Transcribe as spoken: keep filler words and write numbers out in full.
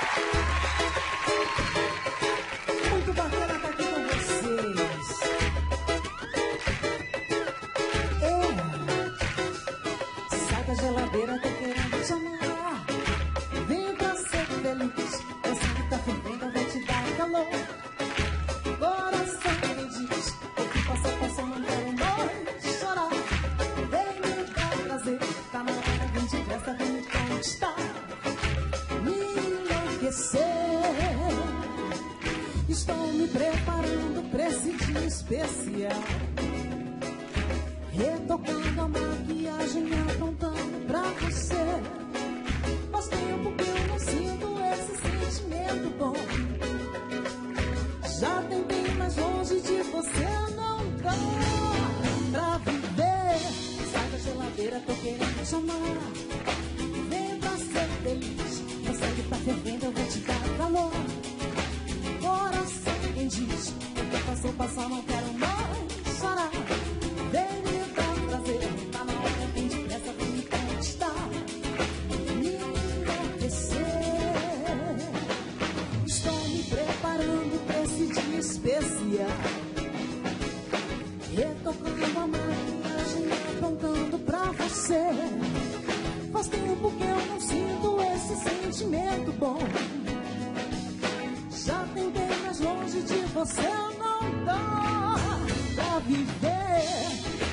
Muito bacana estar aqui com vocês. É. Sai da geladeira, tô querendo te amar. Vem pra ser feliz. Eu sei que tá fervendo, eu vou te dar calor. Coração me diz, o que passa, passa, não quero mais chorar. Vem me dar prazer, tá na hora, vem depressa, vem me conquistar. Me enlouquecer. Estou me preparando pra esse dia especial. Retocando a maquiagem, apontando pra você. Faz tempo que eu não sinto esse sentimento bom. Já tem bem mais longe de você, não dá pra viver. Sai da geladeira, tô querendo te amar. Vem pra ser feliz. Eu sei que tá fervendo, eu vou te dar calor. Coração quem diz, o que passou, passou, não quero mais chorar. Vem me dar prazer, tá na hora, vem depressa, vem me conquistar. Me enlouquecer. Estou me preparando pra esse dia especial. Retocando a maquiagem, apontando pra você. Faz tempo que eu não sinto esse sentimento bom. Já tentei mais longe de você, não dá pra viver.